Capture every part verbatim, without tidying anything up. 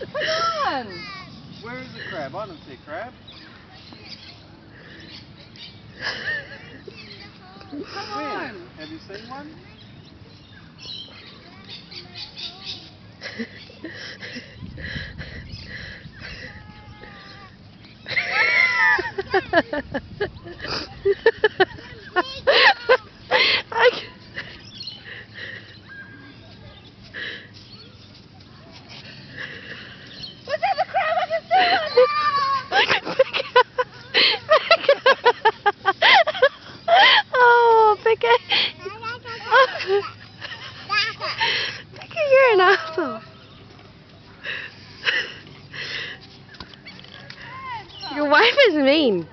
Come on! Where is the crab? I don't see a crab. Come Where? on! Have you seen one? Was that the crab? I can see one! Oh, Becca. Becca, you're an asshole. Your wife is mean.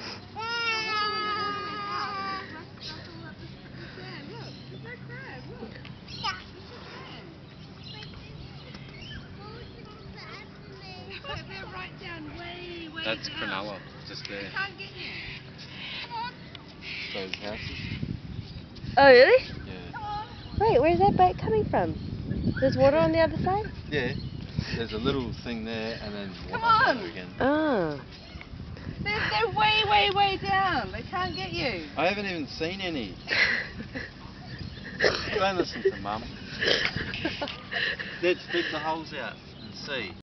That's Cronulla, just there. Those houses. Oh, really? Yeah. Wait, where's that boat coming from? There's water on the other side? Yeah. There's a little thing there and then water Come on. there again. Oh. They're, they're way, way, way down. They can't get you. I haven't even seen any. Don't listen to Mum. Let's dig the holes out and see.